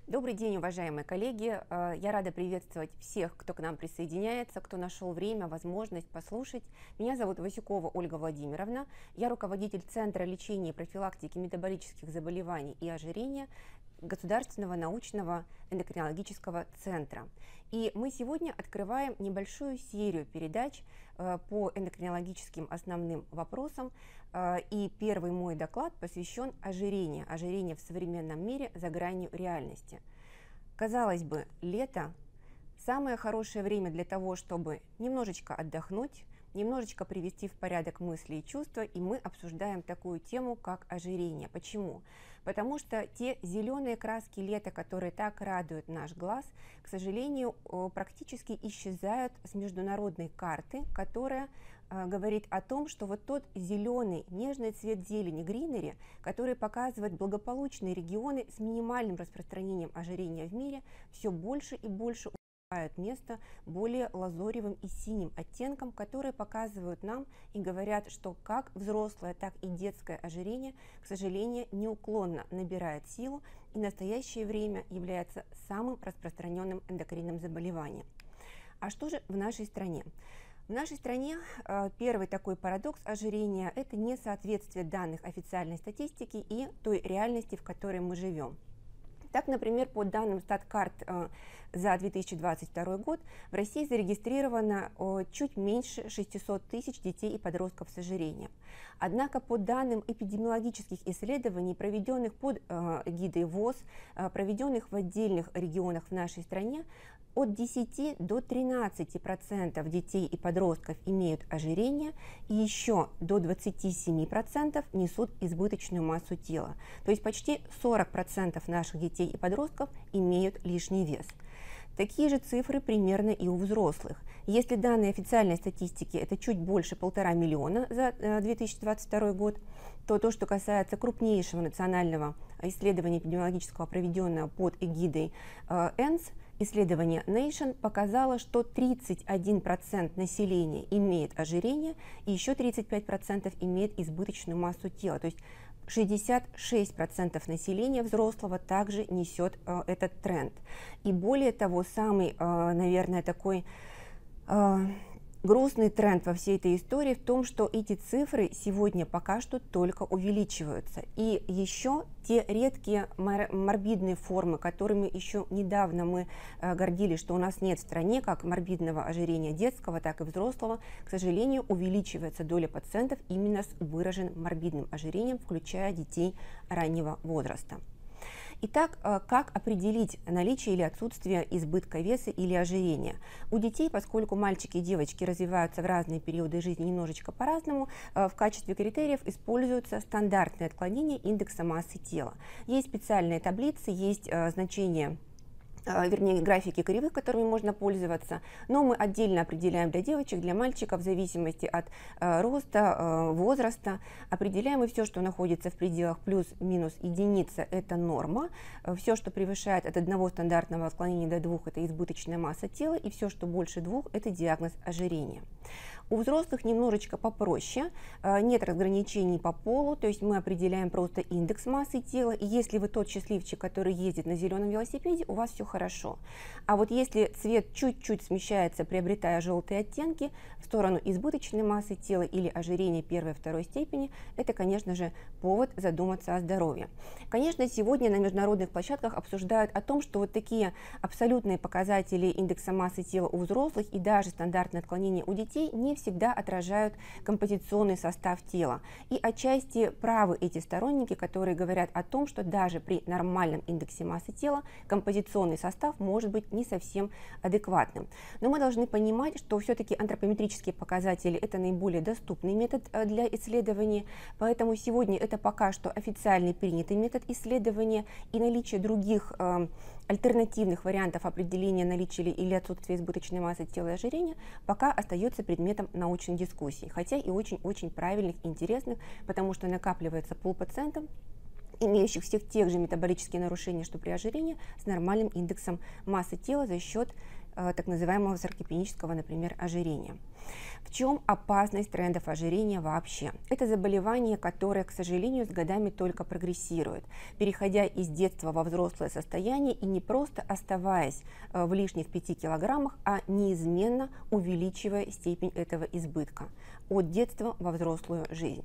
Добрый день, уважаемые коллеги! Я рада приветствовать всех, кто к нам присоединяется, кто нашел время, возможность послушать. Меня зовут Васюкова Ольга Владимировна. Я руководитель Центра лечения и профилактики метаболических заболеваний и ожирения Государственного научного эндокринологического центра. И мы сегодня открываем небольшую серию передач по эндокринологическим основным вопросам. И первый мой доклад посвящен ожирению. Ожирение в современном мире за гранью реальности. Казалось бы, лето – самое хорошее время для того, чтобы немножечко отдохнуть, немножечко привести в порядок мысли и чувства, и мы обсуждаем такую тему, как ожирение. Почему? Потому что те зеленые краски лета, которые так радуют наш глаз, к сожалению, практически исчезают с международной карты, которая говорит о том, что вот тот зеленый, нежный цвет зелени гринери, который показывает благополучные регионы с минимальным распространением ожирения в мире, все больше и больше место более лазоревым и синим оттенкам, которые показывают нам и говорят, что как взрослое, так и детское ожирение, к сожалению, неуклонно набирает силу и в настоящее время является самым распространенным эндокринным заболеванием. А что же в нашей стране? В нашей стране первый такой парадокс ожирения – это несоответствие данных официальной статистики и той реальности, в которой мы живем. Так, например, по данным Статкарт за 2022 год в России зарегистрировано чуть меньше 600 тысяч детей и подростков с ожирением. Однако по данным эпидемиологических исследований, проведенных под эгидой ВОЗ, проведенных в отдельных регионах в нашей стране, от 10 до 13% детей и подростков имеют ожирение, и еще до 27% несут избыточную массу тела. То есть почти 40% наших детей и подростков имеют лишний вес. Такие же цифры примерно и у взрослых. Если данные официальной статистики это чуть больше 1,5 миллиона за 2022 год, то то, что касается крупнейшего национального исследования эпидемиологического, проведенного под эгидой ЭНС, исследование Nation показало, что 31% населения имеет ожирение и еще 35% имеет избыточную массу тела. То есть 66% населения взрослого также несет этот тренд. И более того, самый, наверное, такой грустный тренд во всей этой истории в том, что эти цифры сегодня пока что только увеличиваются. И еще те редкие морбидные формы, которыми еще недавно мы гордились, что у нас нет в стране, как морбидного ожирения детского, так и взрослого, к сожалению, увеличивается доля пациентов именно с выраженным морбидным ожирением, включая детей раннего возраста. Итак, как определить наличие или отсутствие избытка веса или ожирения? У детей, поскольку мальчики и девочки развиваются в разные периоды жизни немножечко по-разному, в качестве критериев используются стандартные отклонения индекса массы тела. Есть специальные таблицы, есть значения, вернее, графики кривых, которыми можно пользоваться, но мы отдельно определяем для девочек, для мальчиков, в зависимости от роста, возраста, определяем и все, что находится в пределах плюс-минус единица, это норма, все, что превышает от одного стандартного отклонения до 2, это избыточная масса тела, и все, что больше 2, это диагноз ожирения. У взрослых немножечко попроще, нет разграничений по полу, то есть мы определяем просто индекс массы тела, и если вы тот счастливчик, который ездит на зеленом велосипеде, у вас все хорошо. А вот если цвет чуть-чуть смещается, приобретая желтые оттенки в сторону избыточной массы тела или ожирения первой-второй степени, это, конечно же, повод задуматься о здоровье. Конечно, сегодня на международных площадках обсуждают о том, что вот такие абсолютные показатели индекса массы тела у взрослых и даже стандартное отклонение у детей не всегда отражают композиционный состав тела. И отчасти правы эти сторонники, которые говорят о том, что даже при нормальном индексе массы тела композиционный состав может быть не совсем адекватным. Но мы должны понимать, что все-таки антропометрические показатели – это наиболее доступный метод для исследования, поэтому сегодня это пока что официальный принятый метод исследования, и наличие других альтернативных вариантов определения наличия или отсутствия избыточной массы тела и ожирения пока остается предметом научной дискуссии, хотя и очень-очень правильных и интересных, потому что накапливается пул пациентов, имеющих всех тех же метаболических нарушений, что при ожирении, с нормальным индексом массы тела за счет так называемого саркопенического, например, ожирения. В чем опасность трендов ожирения вообще? Это заболевание, которое, к сожалению, с годами только прогрессирует, переходя из детства во взрослое состояние и не просто оставаясь в лишних 5 килограммах, а неизменно увеличивая степень этого избытка от детства во взрослую жизнь.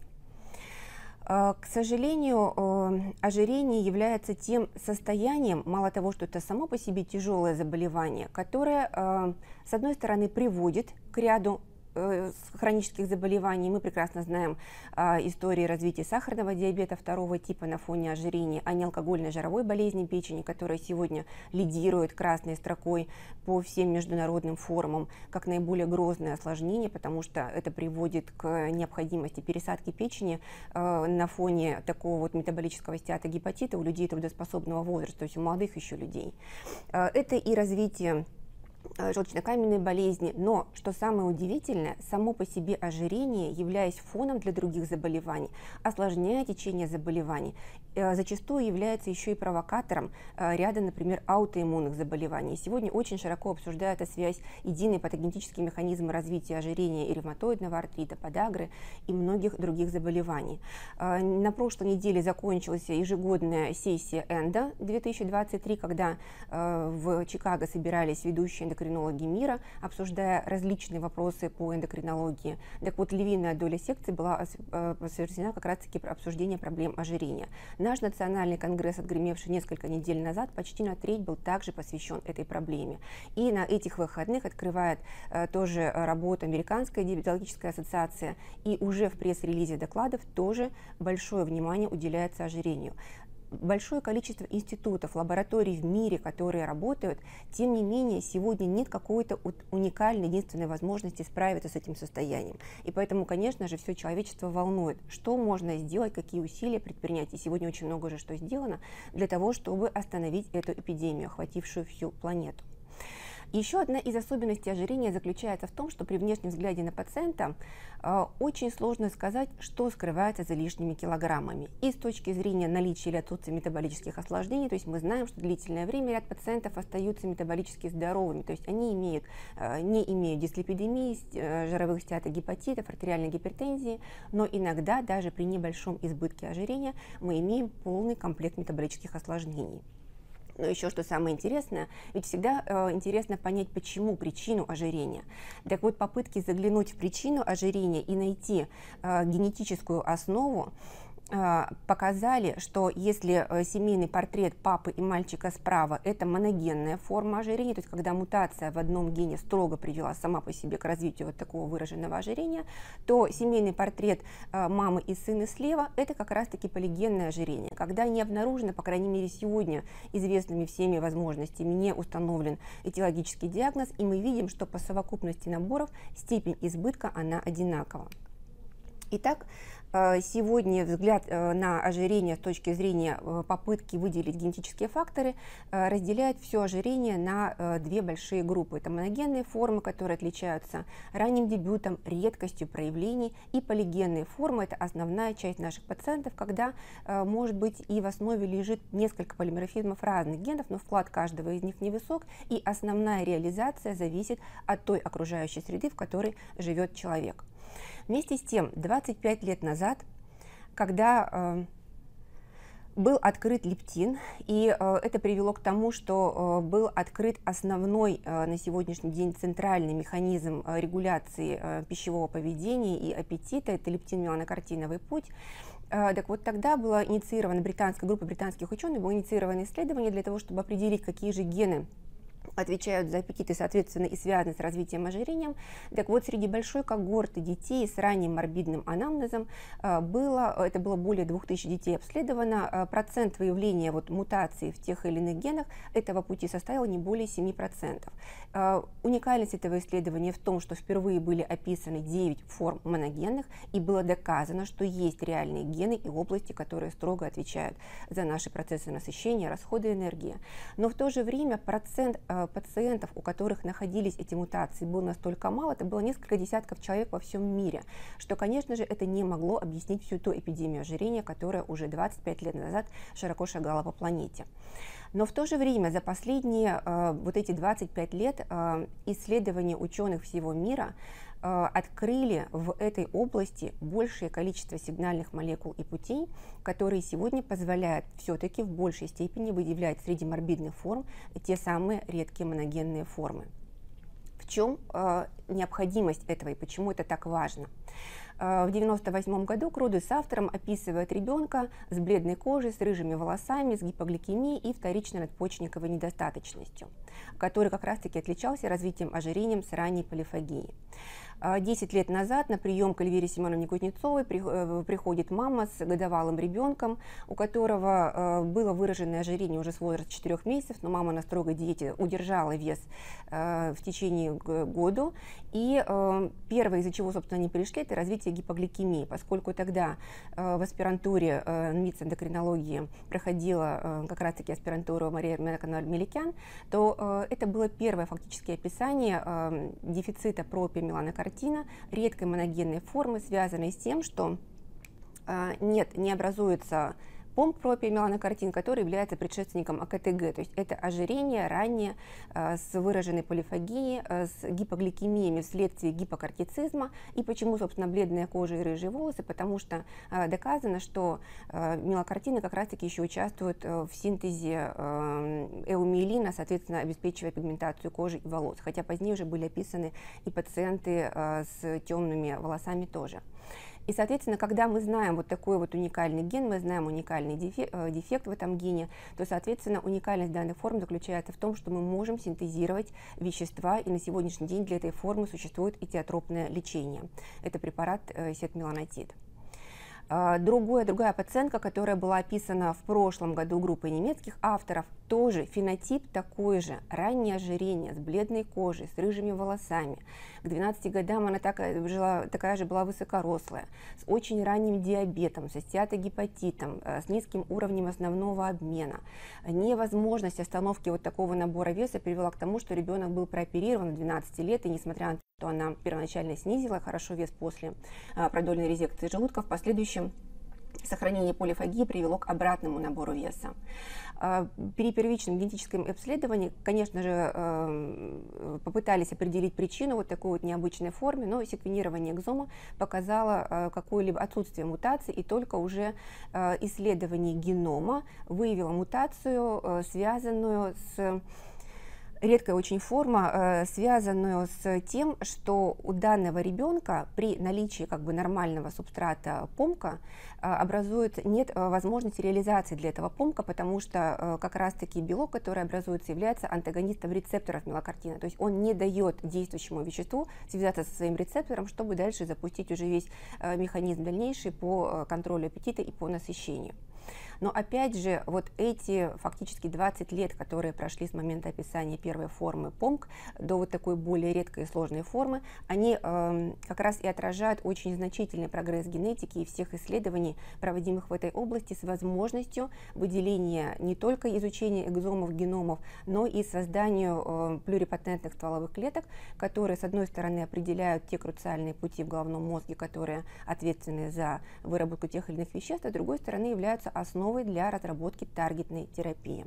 К сожалению, ожирение является тем состоянием, мало того, что это само по себе тяжелое заболевание, которое, с одной стороны, приводит к ряду хронических заболеваний. Мы прекрасно знаем истории развития сахарного диабета второго типа на фоне ожирения, а не алкогольной жировой болезни печени, которая сегодня лидирует красной строкой по всем международным форумам как наиболее грозное осложнение, потому что это приводит к необходимости пересадки печени на фоне такого вот метаболического стеатогепатита у людей трудоспособного возраста, то есть у молодых еще людей. Это и развитие желчно-каменной болезни, но, что самое удивительное, само по себе ожирение, являясь фоном для других заболеваний, осложняя течение заболеваний, зачастую является еще и провокатором ряда, например, аутоиммунных заболеваний. Сегодня очень широко обсуждается связь единый патогенетический механизм развития ожирения и ревматоидного артрита, подагры и многих других заболеваний. На прошлой неделе закончилась ежегодная сессия ENDO 2023, когда в Чикаго собирались ведущие эндокринологи мира, обсуждая различные вопросы по эндокринологии. Так вот, львиная доля секций была посвящена как раз-таки обсуждению проблем ожирения. Наш национальный конгресс, отгремевший несколько недель назад, почти на треть был также посвящен этой проблеме. И на этих выходных открывает тоже работу Американская диабетологическая ассоциация, и уже в пресс-релизе докладов тоже большое внимание уделяется ожирению. Большое количество институтов, лабораторий в мире, которые работают, тем не менее, сегодня нет какой-то уникальной, единственной возможности справиться с этим состоянием. И поэтому, конечно же, все человечество волнует, что можно сделать, какие усилия предпринять. И сегодня очень много уже что сделано для того, чтобы остановить эту эпидемию, охватившую всю планету. Еще одна из особенностей ожирения заключается в том, что при внешнем взгляде на пациента очень сложно сказать, что скрывается за лишними килограммами. И с точки зрения наличия или отсутствия метаболических осложнений, то есть мы знаем, что длительное время ряд пациентов остаются метаболически здоровыми, то есть они не имеют дислипидемии, жировых стеатогепатитов, артериальной гипертензии, но иногда даже при небольшом избытке ожирения мы имеем полный комплект метаболических осложнений. Но еще что самое интересное, ведь всегда интересно понять, почему, причину ожирения. Так вот, попытки заглянуть в причину ожирения и найти генетическую основу показали, что если семейный портрет папы и мальчика справа – это моногенная форма ожирения, то есть когда мутация в одном гене строго привела сама по себе к развитию вот такого выраженного ожирения, то семейный портрет мамы и сына слева – это как раз-таки полигенное ожирение, когда не обнаружено, по крайней мере сегодня, известными всеми возможностями, не установлен этиологический диагноз, и мы видим, что по совокупности наборов степень избытка, она одинакова. Итак, сегодня взгляд на ожирение с точки зрения попытки выделить генетические факторы разделяет все ожирение на две большие группы. Это моногенные формы, которые отличаются ранним дебютом, редкостью проявлений, и полигенные формы – это основная часть наших пациентов, когда, может быть, и в основе лежит несколько полиморфизмов разных генов, но вклад каждого из них невысок, и основная реализация зависит от той окружающей среды, в которой живет человек. Вместе с тем, 25 лет назад, когда был открыт лептин, и это привело к тому, что был открыт основной на сегодняшний день центральный механизм регуляции пищевого поведения и аппетита, это лептин-меланокартиновый путь. Так вот, тогда была инициирована британская группа британских ученых, было инициировано исследование для того, чтобы определить, какие же гены отвечают за аппетит и, соответственно, и связаны с развитием ожирения. Так вот, среди большой когорты детей с ранним морбидным анамнезом это было более 2000 детей обследовано, процент выявления мутаций в тех или иных генах этого пути составил не более 7%. Уникальность этого исследования в том, что впервые были описаны 9 форм моногенных, и было доказано, что есть реальные гены и области, которые строго отвечают за наши процессы насыщения, расхода энергии. Но в то же время процент пациентов, у которых находились эти мутации, был настолько мал, это было несколько десятков человек во всем мире, что, конечно же, это не могло объяснить всю ту эпидемию ожирения, которая уже 25 лет назад широко шагала по планете. Но в то же время за последние вот эти 25 лет исследования ученых всего мира открыли в этой области большее количество сигнальных молекул и путей, которые сегодня позволяют все-таки в большей степени выявлять среди морбидных форм те самые редкие моногенные формы. В чем необходимость этого и почему это так важно? В 1998 году Крудес с автором описывает ребенка с бледной кожей, с рыжими волосами, с гипогликемией и вторичной надпочечниковой недостаточностью, который как раз-таки отличался развитием ожирением с ранней полифагией. 10 лет назад на прием к Эльвире Семеновне Кузнецовой приходит мама с годовалым ребенком, у которого было выраженное ожирение уже с возраста 4 месяцев, но мама на строгой диете удержала вес в течение года. И первое, из-за чего, собственно, они пришли, это развитие гипогликемии, поскольку тогда в аспирантуре МИЦ эндокринологии проходила как раз-таки аспирантуру Мария Меликян, то это было первое фактически описание дефицита пропиомеланокартина, редкой моногенной формы, связанной с тем, что не образуется помп-пропиомеланокартин, который является предшественником АКТГ, то есть это ожирение раннее с выраженной полифагией, с гипогликемиями вследствие гипокортицизма. И почему, собственно, бледная кожа и рыжие волосы? Потому что доказано, что меланокартины как раз-таки еще участвуют в синтезе эумиелина, соответственно, обеспечивая пигментацию кожи и волос, хотя позднее уже были описаны и пациенты с темными волосами тоже. И, соответственно, когда мы знаем вот такой вот уникальный ген, мы знаем уникальный дефект в этом гене, то, соответственно, уникальность данной формы заключается в том, что мы можем синтезировать вещества, и на сегодняшний день для этой формы существует и теотропное лечение. Это препарат сетмеланотид. Другая пациентка, которая была описана в прошлом году группой немецких авторов, тоже фенотип такой же, раннее ожирение с бледной кожей, с рыжими волосами. К 12 годам она такая же была высокорослая, с очень ранним диабетом, со стеатогепатитом, с низким уровнем основного обмена. Невозможность остановки вот такого набора веса привела к тому, что ребенок был прооперирован в 12 лет, и несмотря на то, что она первоначально снизила хорошо вес после продольной резекции желудка, в последующем сохранение полифагии привело к обратному набору веса. При первичном генетическом обследовании, конечно же, попытались определить причину вот такой вот необычной форме, но секвенирование экзома показало какое-либо отсутствие мутации, и только уже исследование генома выявило мутацию, связанную с редкая очень форма, связанную с тем, что у данного ребенка при наличии нормального субстрата помка нет возможности реализации для этого помка, потому что как раз-таки белок, который образуется, является антагонистом рецепторов меланокартина, то есть он не дает действующему веществу связаться со своим рецептором, чтобы дальше запустить уже весь механизм дальнейший по контролю аппетита и по насыщению. Но опять же, вот эти фактически 20 лет, которые прошли с момента описания первой формы ПОМК до вот такой более редкой и сложной формы, они как раз и отражают очень значительный прогресс генетики и всех исследований, проводимых в этой области, с возможностью выделения не только изучения экзомов, геномов, но и созданию плюрипатентных стволовых клеток, которые, с одной стороны, определяют те круциальные пути в головном мозге, которые ответственны за выработку тех или иных веществ, а с другой стороны, являются основой для разработки таргетной терапии.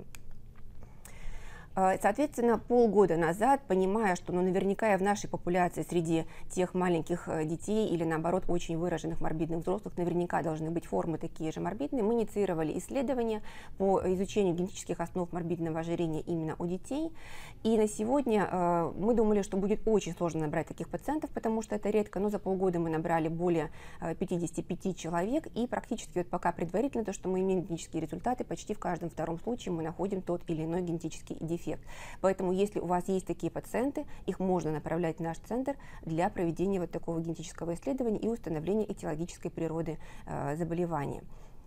Соответственно, полгода назад, понимая, что наверняка и в нашей популяции среди тех маленьких детей или, наоборот, очень выраженных морбидных взрослых наверняка должны быть формы такие же морбидные, мы инициировали исследования по изучению генетических основ морбидного ожирения именно у детей. И на сегодня мы думали, что будет очень сложно набрать таких пациентов, потому что это редко, но за полгода мы набрали более 55 человек, и практически вот пока предварительно то, что мы имеем генетические результаты, почти в каждом втором случае мы находим тот или иной генетический дефект. Поэтому, если у вас есть такие пациенты, их можно направлять в наш центр для проведения вот такого генетического исследования и установления этиологической природы заболевания.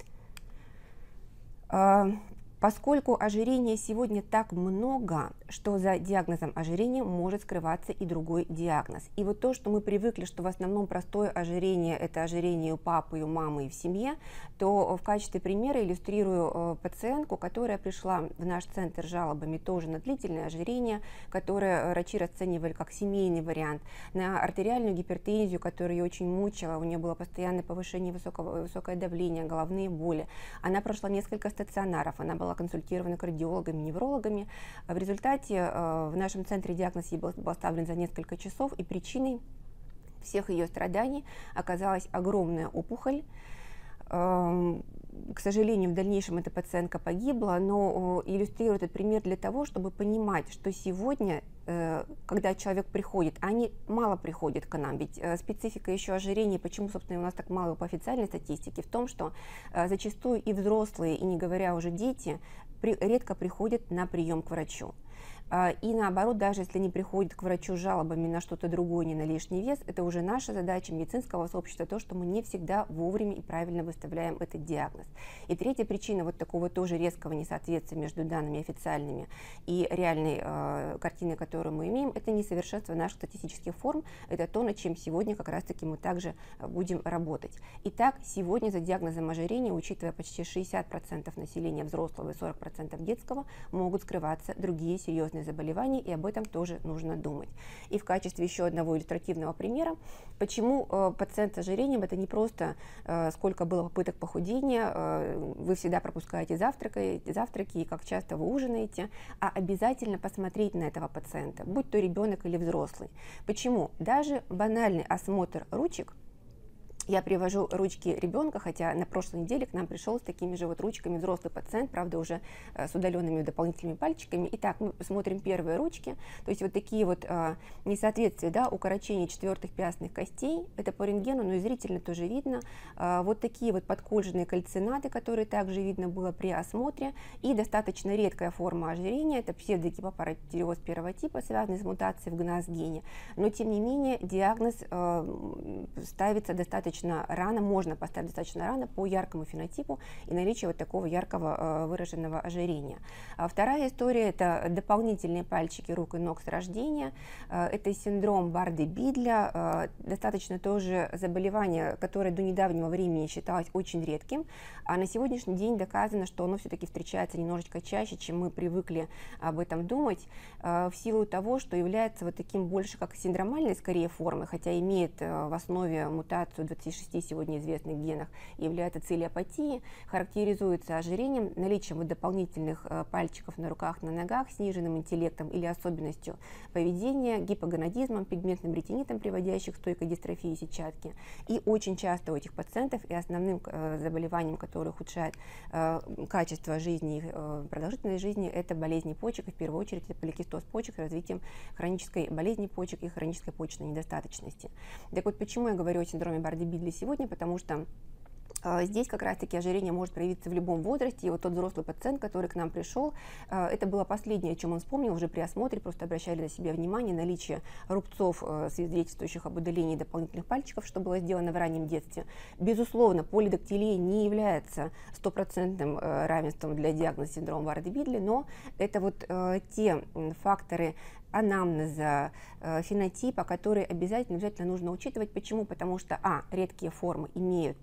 Поскольку ожирения сегодня так много, что за диагнозом ожирения может скрываться и другой диагноз. И вот то, что мы привыкли, что в основном простое ожирение – это ожирение у папы, у мамы и в семье, то в качестве примера иллюстрирую пациентку, которая пришла в наш центр с жалобами тоже на длительное ожирение, которое врачи расценивали как семейный вариант, на артериальную гипертензию, которая ее очень мучила, у нее было постоянное повышение высокое давление, головные боли. Она прошла несколько стационаров, она была консультирована кардиологами, неврологами. В результате в нашем центре диагноз ей был поставлен за несколько часов, и причиной всех ее страданий оказалась огромная опухоль. К сожалению, в дальнейшем эта пациентка погибла, но иллюстрирую этот пример для того, чтобы понимать, что сегодня, когда человек приходит, они мало приходят к нам, ведь специфика еще ожирения, почему, собственно, у нас так мало по официальной статистике, в том, что зачастую и взрослые, и не говоря уже дети, редко приходят на прием к врачу. И наоборот, даже если они приходят к врачу с жалобами на что-то другое, не на лишний вес, это уже наша задача медицинского сообщества, то, что мы не всегда вовремя и правильно выставляем этот диагноз. И третья причина вот такого тоже резкого несоответствия между данными официальными и реальной картиной, которую мы имеем, это несовершенство наших статистических форм, это то, над чем сегодня как раз-таки мы также будем работать. Итак, сегодня за диагнозом ожирения, учитывая почти 60% населения взрослого и 40% детского, могут скрываться другие серьезные заболеваний, и об этом тоже нужно думать. И в качестве еще одного иллюстративного примера, почему пациент с ожирением это не просто сколько было попыток похудения, вы всегда пропускаете завтраки и как часто вы ужинаете, а обязательно посмотреть на этого пациента, будь то ребенок или взрослый. Почему? Даже банальный осмотр ручек. Я привожу ручки ребенка, хотя на прошлой неделе к нам пришел с такими же вот ручками взрослый пациент, правда уже с удаленными дополнительными пальчиками. Итак, мы смотрим первые ручки, то есть вот такие вот несоответствия, да, укорочение четвертых пястных костей, это по рентгену, но и зрительно тоже видно. Вот такие вот подкожные кальцинаты, которые также видно было при осмотре, и достаточно редкая форма ожирения, это псевдогипопаратиреоз первого типа, связанный с мутацией в ГНАС-гене, но тем не менее диагноз ставится достаточно рано, можно поставить достаточно рано по яркому фенотипу и наличию вот такого яркого выраженного ожирения. Вторая история – это дополнительные пальчики рук и ног с рождения. Это синдром Барды-Бидля, достаточно тоже заболевание, которое до недавнего времени считалось очень редким, а на сегодняшний день доказано, что оно все-таки встречается немножечко чаще, чем мы привыкли об этом думать, в силу того, что является вот таким больше как синдромальной скорее формой, хотя имеет в основе мутацию 26 сегодня известных генах, является целиопатией, характеризуется ожирением, наличием вот дополнительных пальчиков на руках, на ногах, сниженным интеллектом или особенностью поведения, гипоgonadизмом, пигментным ретинитом, приводящих к стойкой дистрофии сетчатки. И очень часто у этих пациентов и основным заболеванием, которое ухудшает качество жизни, продолжительность жизни, это болезни почек, и в первую очередь это поликистоз почек с развитием хронической болезни почек и хронической почечной недостаточности. Так вот, почему я говорю о синдроме Барды-Бидля сегодня, потому что здесь как раз-таки ожирение может проявиться в любом возрасте, и вот тот взрослый пациент, который к нам пришел, это было последнее, о чем он вспомнил уже при осмотре, просто обращали на себя внимание, наличие рубцов, свидетельствующих об удалении дополнительных пальчиков, что было сделано в раннем детстве. Безусловно, полидактилия не является стопроцентным равенством для диагноза синдрома Барды-Бидля, но это вот те факторы анамнеза, фенотипа, которые обязательно нужно учитывать. Почему? Потому что редкие формы имеют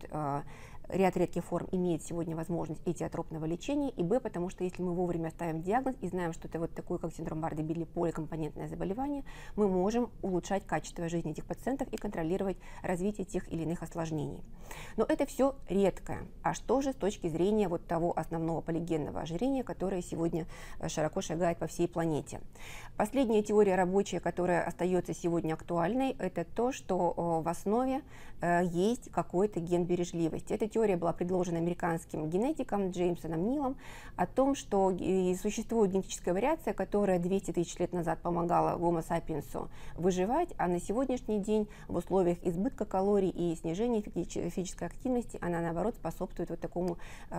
ряд редких форм имеет сегодня возможность этиотропного лечения, и б, потому что если мы вовремя ставим диагноз и знаем, что это вот такое, как синдром Барды-Бидля, поликомпонентное заболевание, мы можем улучшать качество жизни этих пациентов и контролировать развитие тех или иных осложнений. Но это все редкое. А что же с точки зрения вот того основного полигенного ожирения, которое сегодня широко шагает по всей планете? Последняя теория рабочая, которая остается сегодня актуальной, это то, что в основе есть какой-то ген бережливости. Эта теория была предложена американским генетиком Джеймсоном Нилом о том, что существует генетическая вариация, которая 200 тысяч лет назад помогала Homo sapiens выживать, а на сегодняшний день в условиях избытка калорий и снижения физической активности она, наоборот, способствует вот такому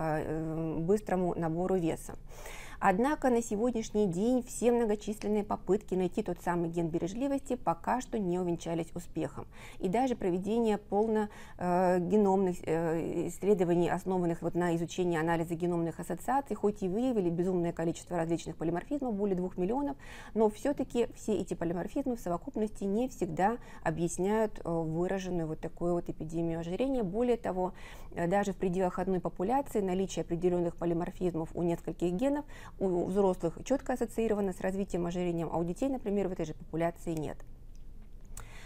быстрому набору веса. Однако на сегодняшний день все многочисленные попытки найти тот самый ген бережливости пока что не увенчались успехом. И даже проведение полногеномных исследований, основанных вот на изучении анализа геномных ассоциаций, хоть и выявили безумное количество различных полиморфизмов, более 2 миллионов, но все-таки все эти полиморфизмы в совокупности не всегда объясняют выраженную вот такую вот эпидемию ожирения. Более того, даже в пределах одной популяции наличие определенных полиморфизмов у нескольких генов у взрослых четко ассоциировано с развитием ожирения, а у детей, например, в этой же популяции нет.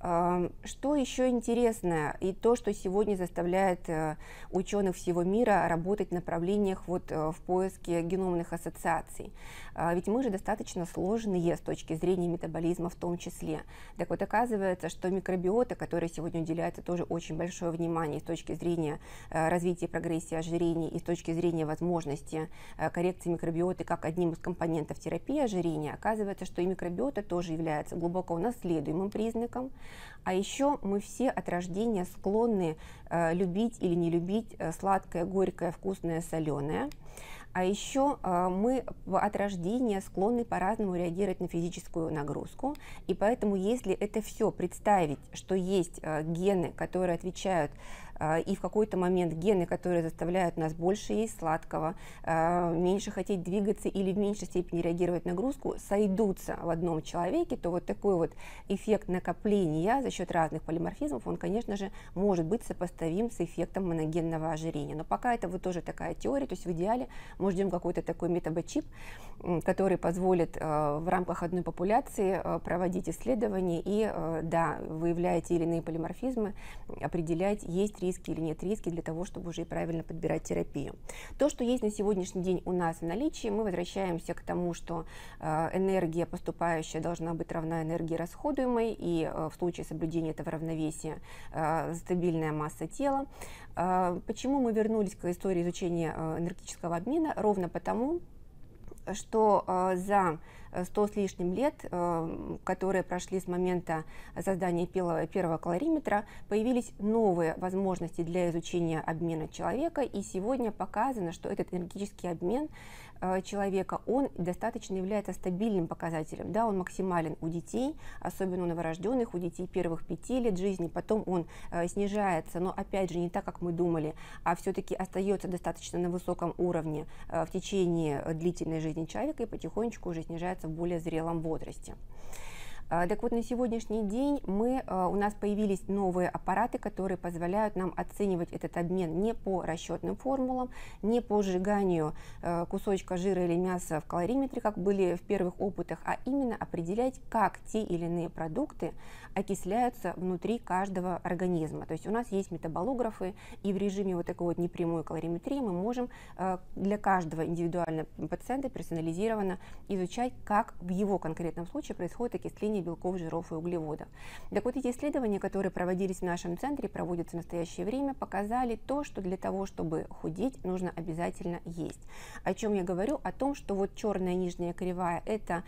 Что еще интересно, и то, что сегодня заставляет ученых всего мира работать в направлениях в поиске геномных ассоциаций. Ведь мы же достаточно сложные с точки зрения метаболизма в том числе. Так вот, оказывается, что микробиота, которой сегодня уделяется тоже очень большое внимание с точки зрения развития и прогрессии ожирения и с точки зрения возможности коррекции микробиоты как одним из компонентов терапии ожирения, оказывается, что и микробиота тоже является глубоко унаследуемым признаком. А еще мы все от рождения склонны любить или не любить сладкое, горькое, вкусное, соленое. А еще мы от рождения склонны по-разному реагировать на физическую нагрузку. И поэтому, если это все представить, что есть гены, которые отвечают, и в какой-то момент гены, которые заставляют нас больше есть сладкого, меньше хотеть двигаться или в меньшей степени реагировать на нагрузку, сойдутся в одном человеке, то вот такой вот эффект накопления за счет разных полиморфизмов, он, конечно же, может быть сопоставим с эффектом моногенного ожирения. Но пока это вот тоже такая теория, то есть в идеале мы ждем какой-то такой метабочип, который позволит в рамках одной популяции проводить исследования и, да, выявляя те или иные полиморфизмы, определять, есть риски или нет риски для того, чтобы уже правильно подбирать терапию. То, что есть на сегодняшний день у нас в наличии, мы возвращаемся к тому, что энергия поступающая должна быть равна энергии расходуемой, и в случае соблюдения этого равновесия стабильная масса тела. Почему мы вернулись к истории изучения энергетического обмена? Ровно потому, что за 100 с лишним лет, которые прошли с момента создания первого калориметра, появились новые возможности для изучения обмена человека, и сегодня показано, что этот энергетический обмен человека, он достаточно является стабильным показателем. Да, он максимален у детей, особенно у новорожденных, у детей первых 5 лет жизни, потом он снижается, но опять же не так, как мы думали, а все-таки остается достаточно на высоком уровне в течение длительной жизни человека и потихонечку уже снижается в более зрелом возрасте. Так вот, на сегодняшний день у нас появились новые аппараты, которые позволяют нам оценивать этот обмен не по расчетным формулам, не по сжиганию кусочка жира или мяса в калориметре, как были в первых опытах, а именно определять, как те или иные продукты окисляются внутри каждого организма. То есть у нас есть метаболографы, и в режиме вот такой вот непрямой калориметрии мы можем для каждого индивидуального пациента персонализированно изучать, как в его конкретном случае происходит окисление белков, жиров и углеводов. Так вот, эти исследования, которые проводились в нашем центре, проводятся в настоящее время, показали то, что для того, чтобы худеть, нужно обязательно есть. О чем я говорю? О том, что вот черная нижняя кривая – это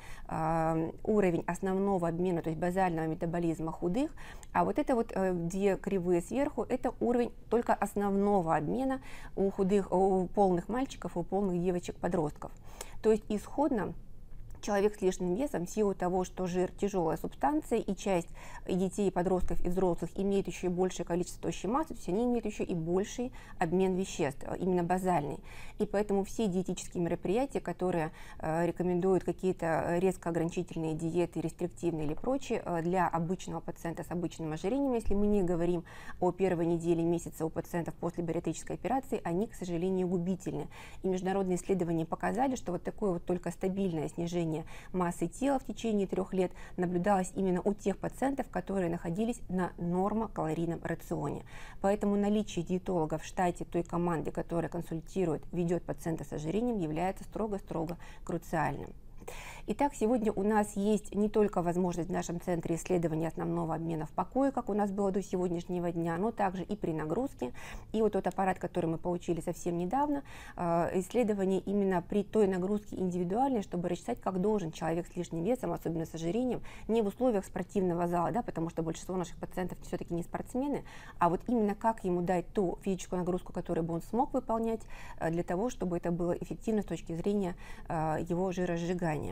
уровень основного обмена, то есть базального метаболизма худых, а вот это вот две кривые сверху – это уровень только основного обмена у полных мальчиков и у полных девочек-подростков. То есть исходно человек с лишним весом, в силу того, что жир тяжелая субстанция, и часть детей, подростков и взрослых имеет еще и большее количество тощей массы, то есть они имеют еще и больший обмен веществ, именно базальный. И поэтому все диетические мероприятия, которые рекомендуют какие-то резко ограничительные диеты, рестриктивные или прочие, для обычного пациента с обычным ожирением, если мы не говорим о первой неделе месяца у пациентов после бариатрической операции, они, к сожалению, губительны. И международные исследования показали, что вот такое вот только стабильное снижение массы тела в течение 3 лет наблюдалось именно у тех пациентов, которые находились на нормокалорийном рационе. Поэтому наличие диетолога в штате той команды, которая консультирует, ведет пациента с ожирением, является строго-строго круциальным. Итак, сегодня у нас есть не только возможность в нашем центре исследования основного обмена в покое, как у нас было до сегодняшнего дня, но также и при нагрузке. И вот тот аппарат, который мы получили совсем недавно, исследование именно при той нагрузке индивидуальной, чтобы рассчитать, как должен человек с лишним весом, особенно с ожирением, не в условиях спортивного зала, да, потому что большинство наших пациентов все-таки не спортсмены, а вот именно как ему дать ту физическую нагрузку, которую бы он смог выполнять, для того, чтобы это было эффективно с точки зрения его жиросжигания.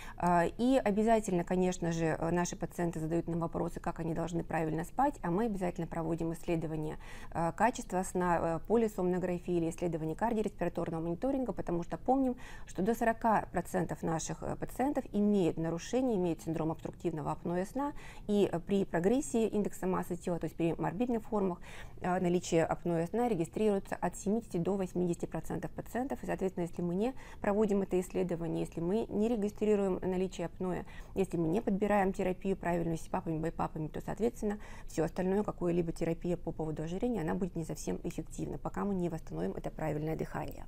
И обязательно, конечно же, наши пациенты задают нам вопросы, как они должны правильно спать, а мы обязательно проводим исследования качества сна, полисомнографии или исследования кардиореспираторного мониторинга, потому что помним, что до 40% наших пациентов имеют нарушение, имеют синдром обструктивного апноэ сна, и при прогрессии индекса массы тела, то есть при морбидных формах, наличие апноэ сна регистрируется от 70 до 80% пациентов, и, соответственно, если мы не проводим это исследование, если мы не регистрируем наличие апноэ. Если мы не подбираем терапию правильную с папами, байпапами, то, соответственно, все остальное, какое-либо терапия по поводу ожирения, она будет не совсем эффективна, пока мы не восстановим это правильное дыхание.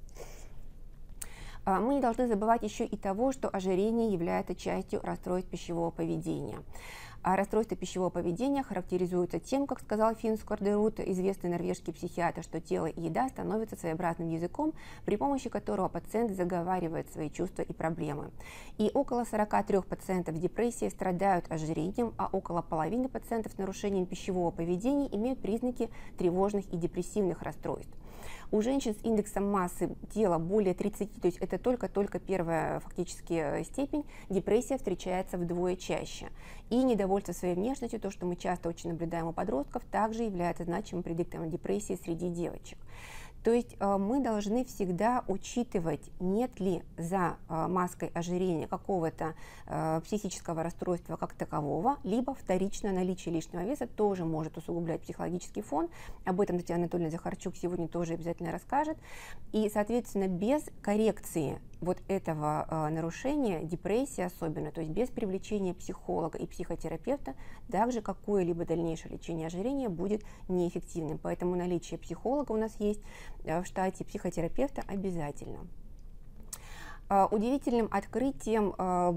Мы не должны забывать еще и того, что ожирение является частью расстройств пищевого поведения. А расстройство пищевого поведения характеризуется тем, как сказал Финн Скордерут, известный норвежский психиатр, что тело и еда становятся своеобразным языком, при помощи которого пациент заговаривает свои чувства и проблемы. И около 43% депрессии страдают ожирением, а около половины пациентов с нарушением пищевого поведения имеют признаки тревожных и депрессивных расстройств. У женщин с индексом массы тела более 30, то есть это только первая фактически степень, депрессия встречается вдвое чаще. И недовольство своей внешностью, то, что мы часто очень наблюдаем у подростков, также является значимым предиктором депрессии среди девочек. То есть мы должны всегда учитывать, нет ли за маской ожирения какого-то психического расстройства как такового, либо вторичное наличие лишнего веса тоже может усугублять психологический фон. Об этом Татьяна Анатольевна Захарчук сегодня тоже обязательно расскажет. И, соответственно, без коррекции вот этого нарушения, депрессии особенно, то есть без привлечения психолога и психотерапевта, также какое-либо дальнейшее лечение ожирения будет неэффективным. Поэтому наличие психолога у нас есть в штате, психотерапевта обязательно. Удивительным открытием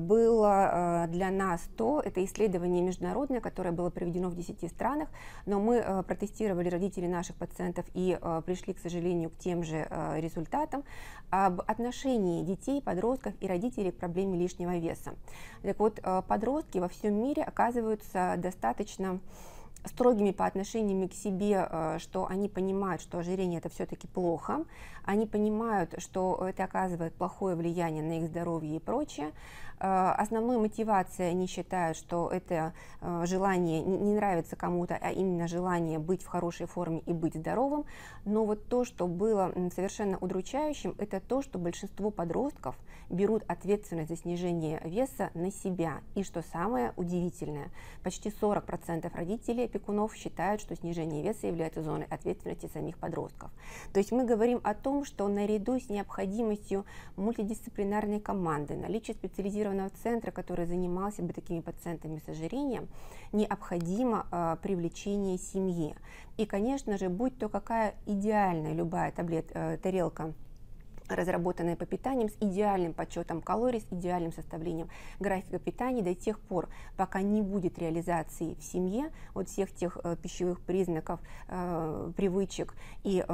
было для нас это исследование международное, которое было проведено в 10 странах, но мы протестировали родителей наших пациентов и пришли, к сожалению, к тем же результатам об отношении детей, подростков и родителей к проблеме лишнего веса. Так вот, подростки во всем мире оказываются достаточно строгими по отношению к себе, что они понимают, что ожирение это все-таки плохо, они понимают, что это оказывает плохое влияние на их здоровье и прочее. Основной мотивацией они считают, что это желание не нравится кому-то, а именно желание быть в хорошей форме и быть здоровым. Но вот то, что было совершенно удручающим, это то, что большинство подростков берут ответственность за снижение веса на себя. И что самое удивительное, почти 40% родителей опекунов считают, что снижение веса является зоной ответственности самих подростков. То есть мы говорим о том, что наряду с необходимостью мультидисциплинарной команды, наличия специализированного центра, который занимался бы такими пациентами с ожирением, необходимо привлечение семьи. И, конечно же, будь то какая идеальная любая тарелка, разработанная по питаниям, с идеальным подсчетом калорий, с идеальным составлением графика питания до тех пор, пока не будет реализации в семье вот всех тех пищевых признаков, привычек и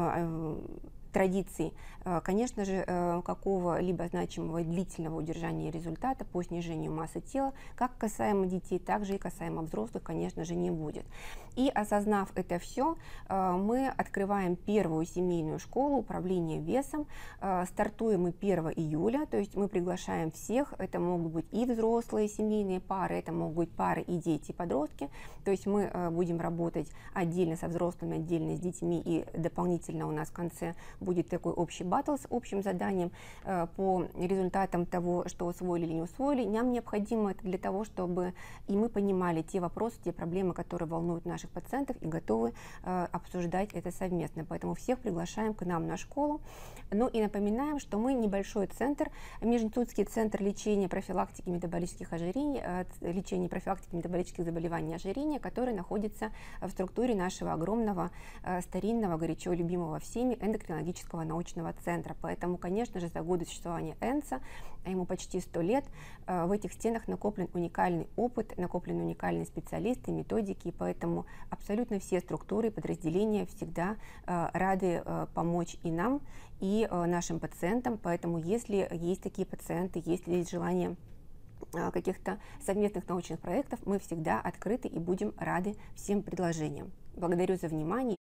традиций, конечно же, какого-либо значимого длительного удержания результата по снижению массы тела, как касаемо детей, так же и касаемо взрослых, конечно же, не будет. И осознав это все, мы открываем первую семейную школу управления весом. Стартуем мы 1 июля, то есть мы приглашаем всех, это могут быть и взрослые семейные пары, это могут быть пары и дети, и подростки, то есть мы будем работать отдельно со взрослыми, отдельно с детьми, и дополнительно у нас в конце будет такой общий баттл с общим заданием по результатам того, что усвоили или не усвоили. Нам необходимо это для того, чтобы и мы понимали те вопросы, те проблемы, которые волнуют наших пациентов, и готовы обсуждать это совместно. Поэтому всех приглашаем к нам на школу. Ну и напоминаем, что мы небольшой центр, Межинститутский центр лечения профилактики метаболических ожирений, лечения профилактики метаболических заболеваний ожирения, который находится в структуре нашего огромного, старинного, горячо любимого всеми эндокринологического научного центра. Поэтому, конечно же, за годы существования ЭНЦа, а ему почти 100 лет, в этих стенах накоплен уникальный опыт, накоплены уникальные специалисты, методики, и поэтому абсолютно все структуры и подразделения всегда рады помочь и нам, и нашим пациентам. Поэтому, если есть такие пациенты, если есть желание каких-то совместных научных проектов, мы всегда открыты и будем рады всем предложениям. Благодарю за внимание.